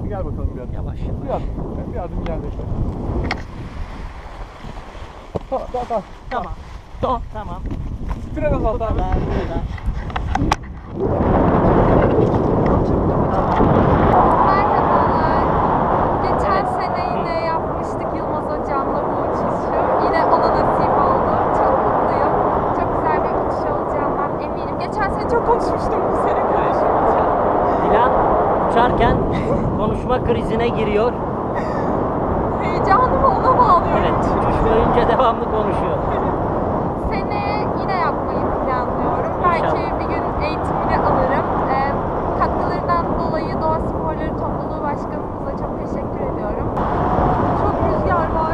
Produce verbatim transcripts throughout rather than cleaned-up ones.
gel bakalım bir adım. Yavaş yavaş. Bir adım, bir adım gel bekle. Tamam, tamam, Tamam. tamam. Tamam. Fren azalt abi. Daha burada. Merhabalar. Geçen sene yine yapmıştık Yılmaz Hocam'la bu uçuşu. Yine ona nasip oldu. Çok mutluyum. Çok güzel bir uçuş olacağından eminim. Geçen sene çok konuşmuştum, bu sene konuşmayacağım. Dilan uçarken konuşma krizine giriyor. Heyecanımı ona bağlıyorum. Evet, uçuş boyunca devamlı konuşuyor. Seneye yine yapmayı planlıyorum. Belki İnşallah. bir gün eğitimini alırım. Ee, katkılarından dolayı Doğa Sporları Topluluğu Başkanımıza çok teşekkür ediyorum. Çok rüzgar var.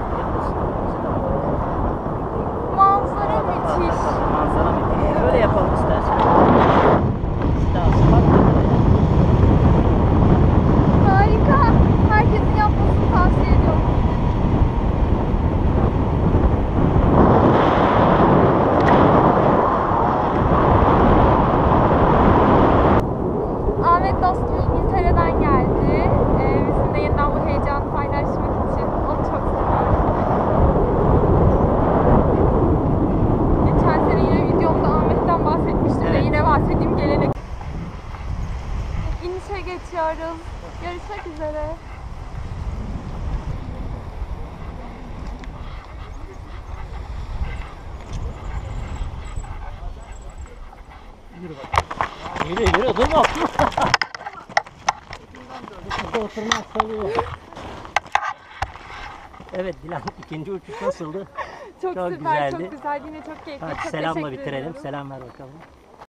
Manzara müthiş. Manzara müthiş. Şöyle yapalım istersen. İstersen bak. Harika. Herkesin yapmasını tavsiye ediyorum. Ahmet dostum İngiltere'den geldi. Ee, bizimle yeniden bu heyecanı paylaşmak için. Onu çok seviyorum. Geçen sene yine videomda Ahmet'ten bahsetmiştim de Evet. yine bahsedeyim gelenek. İnişe geçiyoruz. Görüşmek üzere. Yürü yürü durma. Burada oturmak oluyor. Evet Dilan, ikinci uçuş nasıldı? Çok, Çok süper, güzeldi. çok güzel. Yine çok keyifli. Hadi Çok selamla teşekkür bitirelim. ediyorum. Selam ver bakalım.